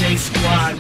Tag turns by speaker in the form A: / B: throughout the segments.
A: J Squad.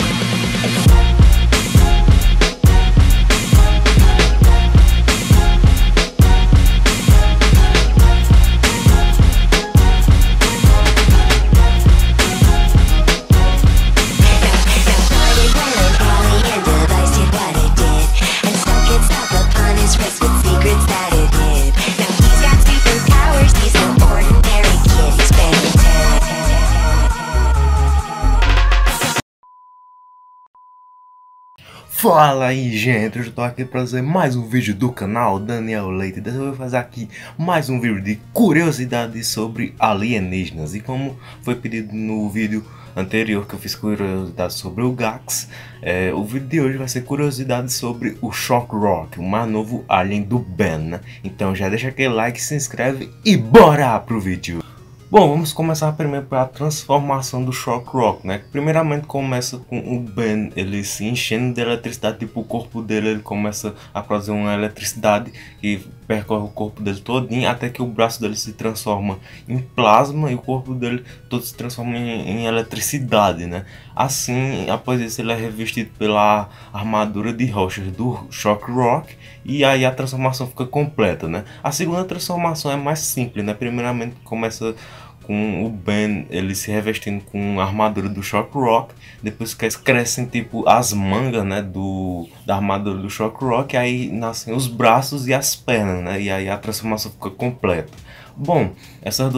B: Fala aí, gente, eu tô aqui pra fazer mais um vídeo do canal Daniel Leite. Dessa vez eu vou fazer aqui mais um vídeo de curiosidades sobre alienígenas. E como foi pedido no vídeo anterior que eu fiz curiosidades sobre o Gax, o vídeo de hoje vai ser curiosidades sobre o Shock Rock, o mais novo alien do Ben, né? Então já deixa aquele like, se inscreve e bora pro vídeo! Bom, vamos começar primeiro pela transformação do Shock Rock, né? Primeiramente começa com o Ben, ele se enchendo de eletricidade, tipo o corpo dele ele começa a produzir uma eletricidade que percorre o corpo dele todinho, até que o braço dele se transforma em plasma e o corpo dele todo se transforma em eletricidade, né? Assim, após isso ele é revestido pela armadura de rochas do Shock Rock e aí a transformação fica completa, né? A segunda transformação é mais simples, né? Primeiramente começa com o Ben ele se revestindo com a armadura do Shock Rock, depois crescem tipo as mangas, né, da armadura do Shock Rock, aí nascem os braços e as pernas, né, e aí a transformação fica completa. Bom, essas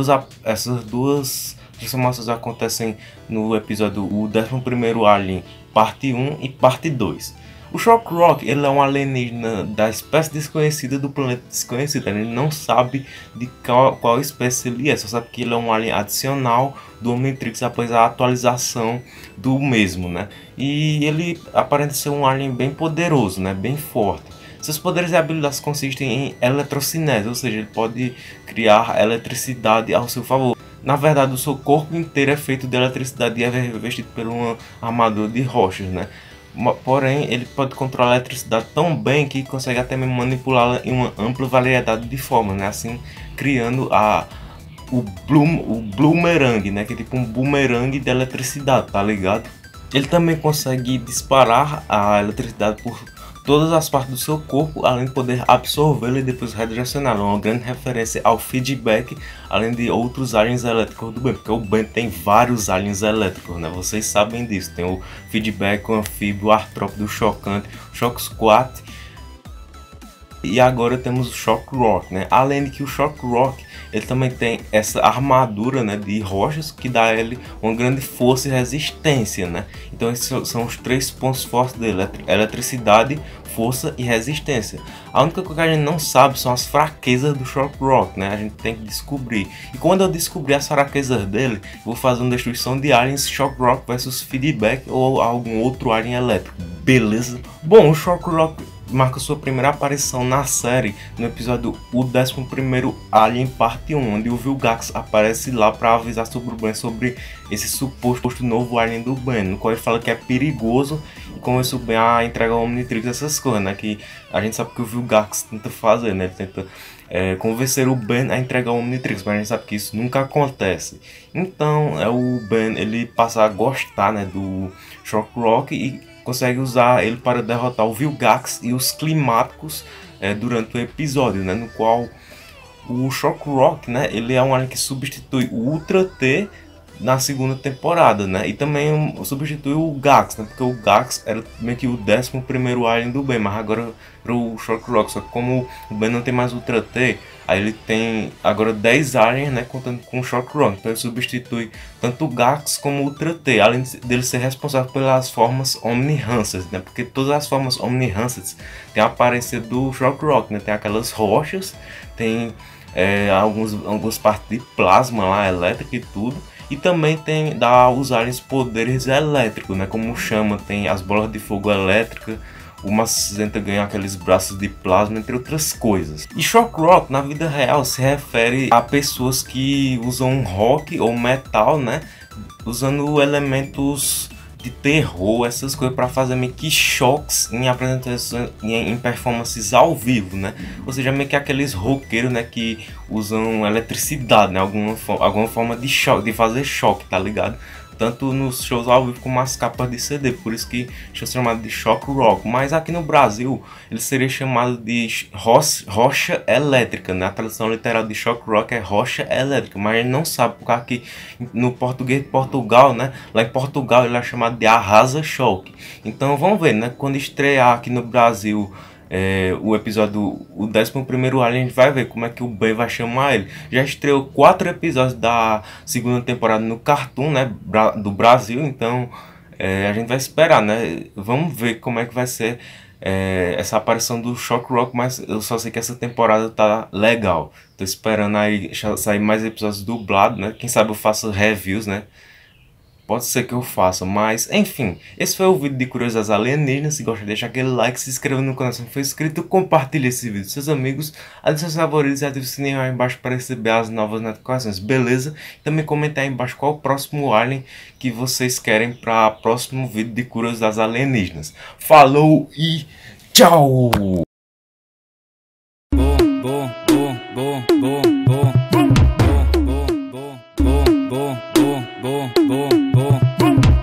B: duas transformações acontecem no episódio o 11º Alien, parte 1 e parte 2. O Shock Rock ele é um alienígena da espécie desconhecida do planeta desconhecido. Ele não sabe de qual espécie ele é, só sabe que ele é um alien adicional do Omnitrix após a atualização do mesmo, né? E ele aparenta ser um alien bem poderoso, né? Bem forte. Seus poderes e habilidades consistem em eletrocinese, ou seja, ele pode criar eletricidade ao seu favor. Na verdade, o seu corpo inteiro é feito de eletricidade e é revestido por uma armadura de rochas, né? Porém, ele pode controlar a eletricidade tão bem que consegue até mesmo manipulá-la em uma ampla variedade de formas, né? Assim, criando o Bloomerang, né? Que é tipo um boomerang de eletricidade, tá ligado? Ele também consegue disparar a eletricidade por todas as partes do seu corpo, além de poder absorvê-la e depois redirecioná-la. Uma grande referência ao feedback, além de outros aliens elétricos do Ben, porque o Ben tem vários aliens elétricos, né? Vocês sabem disso. Tem o feedback, o anfíbio, o artrópode, o chocante, o shock squat. E agora temos o Shock Rock, né? Além de que o Shock Rock ele também tem essa armadura, né, de rochas que dá a ele uma grande força e resistência, né? Então esses são os três pontos fortes dele: eletricidade, força e resistência. A única coisa que a gente não sabe são as fraquezas do Shock Rock, né? A gente tem que descobrir. E quando eu descobrir as fraquezas dele, eu vou fazer uma destruição de aliens Shock Rock versus feedback ou algum outro alien elétrico, beleza? Bom, o Shock Rock marca sua primeira aparição na série no episódio o 11º Alien parte 1, onde o Vilgax aparece lá para avisar sobre o Ben sobre esse suposto novo alien do Ben, no qual ele fala que é perigoso e começa o Ben a entregar o Omnitrix, essas coisas, né, que a gente sabe que o Vilgax tenta fazer, né, ele tenta convencer o Ben a entregar o Omnitrix, mas a gente sabe que isso nunca acontece. Então o Ben ele passa a gostar, né, do Shock Rock e consegue usar ele para derrotar o Vilgax e os climáticos durante o episódio, né, no qual o Shock Rock, né, ele é um alien que substitui o Ultra T na segunda temporada, né, e também substitui o Gax, né, porque o Gax era meio que o 11º alien do Ben, mas agora para o Shock Rock, só que como o Ben não tem mais Ultra T, aí ele tem agora 10 aliens, né, contando com o Shock Rock, então ele substitui tanto o Gax como o Ultra T, além dele ser responsável pelas formas Omni-Hanced, né, porque todas as formas Omni-Hanced têm a aparência do Shock Rock, né, tem aquelas rochas, tem algumas partes de plasma lá, elétrica e tudo. E também dá aos aliens poderes elétricos, né? Como chama, tem as bolas de fogo elétrica, o Macizenta ganha aqueles braços de plasma, entre outras coisas. E Shock Rock, na vida real, se refere a pessoas que usam rock ou metal, né? Usando elementos de terror, essas coisas, para fazer meio que choques em apresentações, em performances ao vivo, né? Ou seja, meio que aqueles roqueiros, né, que usam eletricidade, né? Alguma forma de choque, de fazer choque, tá ligado? tanto nos shows ao vivo como as capas de CD, por isso que é chamado de shock rock. Mas aqui no Brasil ele seria chamado de rocha elétrica, né? A tradução literal de shock rock é rocha elétrica, mas a gente não sabe porque aqui no português de Portugal, né? Lá em Portugal ele é chamado de arrasa choque. Então vamos ver, né? Quando estrear aqui no Brasil o episódio, o 11º Alien, a gente vai ver como é que o Ben vai chamar ele. Já estreou 4 episódios da segunda temporada no Cartoon, né, do Brasil, então a gente vai esperar, né, vamos ver como é que vai ser essa aparição do Shock Rock, mas eu só sei que essa temporada tá legal. Tô esperando aí sair mais episódios dublados, né, quem sabe eu faço reviews, né. Pode ser que eu faça, mas enfim, esse foi o vídeo de Curiosidades Alienígenas. Se gosta, deixa aquele like, se inscreva no canal se não for inscrito, compartilhe esse vídeo com seus amigos, adicione seus favoritos e ative o sininho aí embaixo para receber as novas notificações, beleza? Também comente aí embaixo qual o próximo alien que vocês querem para o próximo vídeo de Curiosidades Alienígenas. Falou e tchau!
A: Boom.